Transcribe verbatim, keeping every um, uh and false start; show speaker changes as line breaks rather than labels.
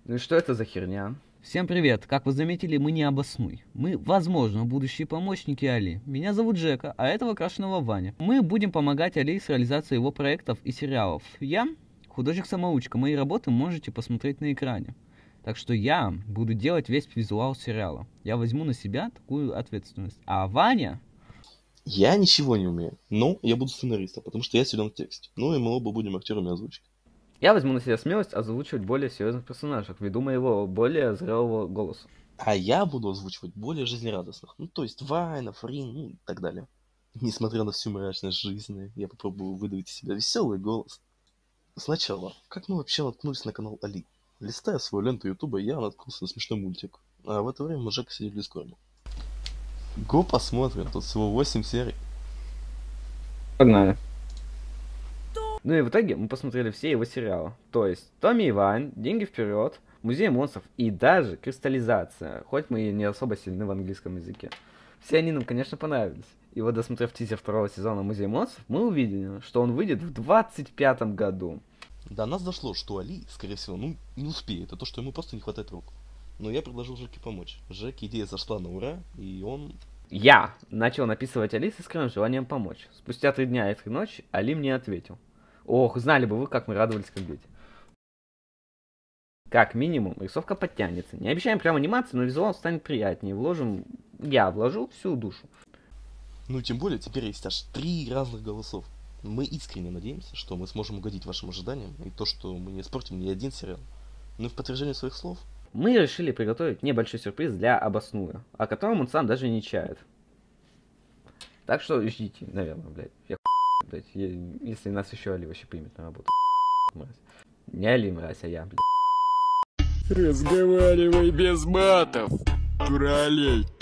Ну и что это за херня?
Всем привет! Как вы заметили, мы не обоснуй. Мы, возможно, будущие помощники Али. Меня зовут Джека, а этого крашеного Ваня. Мы будем помогать Али с реализацией его проектов и сериалов. Я художник-самоучка, мои работы можете посмотреть на экране. Так что я буду делать весь визуал сериала. Я возьму на себя такую ответственность. А Ваня...
Я ничего не умею, но я буду сценаристом, потому что я силен в тексте. Ну и мы оба будем актерами озвучки.
Я возьму на себя смелость озвучивать более серьезных персонажей, ввиду моего более зрелого голоса.
А я буду озвучивать более жизнерадостных. Ну то есть Вайна, Фрин, ну и так далее. Несмотря на всю мрачность жизни, я попробую выдавить из себя веселый голос. Сначала, как мы вообще наткнулись на канал Али? Листая свою ленту ютуба, я наткнулся на смешной мультик. А в это время мы Жека сидели в дискорде. Го посмотрим, тут всего восемь серий.
Погнали. Ну и в итоге мы посмотрели все его сериалы. То есть Томми и Вайн, Деньги вперед, Музей монстров и даже Кристаллизация. Хоть мы и не особо сильны в английском языке. Все они нам, конечно, понравились. И вот, досмотрев тизер второго сезона Музей монстров, мы увидели, что он выйдет в двадцать пятом году.
До нас дошло, что Али, скорее всего, ну, не успеет, а то, что ему просто не хватает рук. Но я предложил Жеке помочь. Жеке идея зашла на ура, и он...
Я начал написывать Али с искренним желанием помочь. Спустя три дня и три ночи Али мне ответил. Ох, знали бы вы, как мы радовались, как дети. Как минимум, рисовка подтянется. Не обещаем прям анимацию, но визуал станет приятнее. Вложим... Я вложу всю душу.
Ну, тем более, теперь есть аж три разных голосов. Мы искренне надеемся, что мы сможем угодить вашим ожиданиям, и то, что мы не испортим ни один сериал. Ну и в подтверждение своих слов...
Мы решили приготовить небольшой сюрприз для Обоснуя, о котором он сам даже не чает. Так что ждите, наверное, блядь. Я блядь, я, если нас еще Али вообще примет на работу. Мразь. Не Али, мразь, а я, блядь.
Разговаривай без матов, дуралей.